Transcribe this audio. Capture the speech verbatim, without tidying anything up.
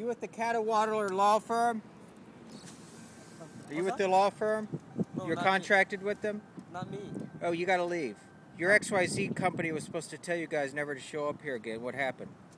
you with the Cattlewater law firm? Are you with the law firm? No, You're not contracted me. with them? Not me. Oh, you gotta leave. Your X Y Z company was supposed to tell you guys never to show up here again. What happened?